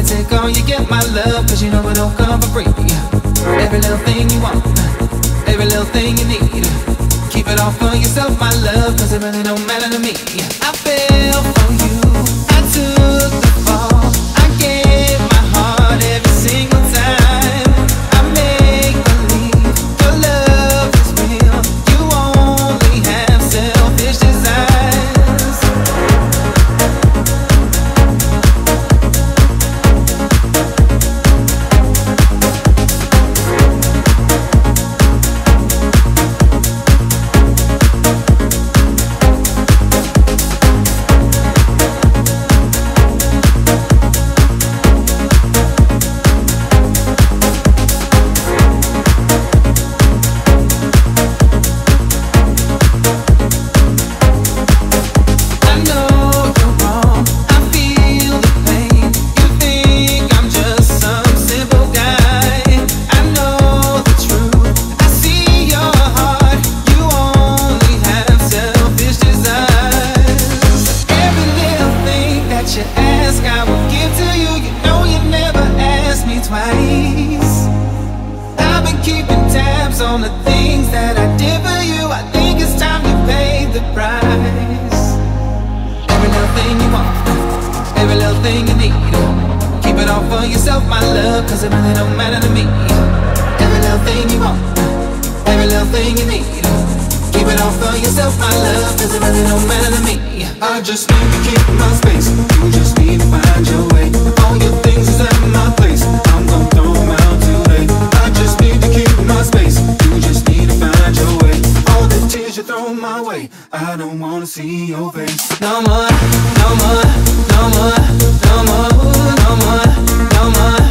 to take all you get, my love, cause you know it don't come for free. Every little thing you want, every little thing you need, keep it all for yourself, my love, cause it really don't matter to me. I fell for you, I took the fall, I gave my heart every single time. I make believe your love is real, you only have selfish desires. I've been keeping tabs on the things that I did for you. I think it's time you pay the price. Every little thing you want, every little thing you need, keep it all for yourself, my love, cause it really don't matter to me. Every little thing you want, every little thing you need, keep it all for yourself, my love, cause it really don't matter to me. I just need to keep my space, you just need to find your way. All your things is at my place, I'm gon' throw them out today. I just need to keep my space, you just need to find your way. All the tears you throw my way, I don't wanna see your face. No more, no more, no more, no more, no more, no more.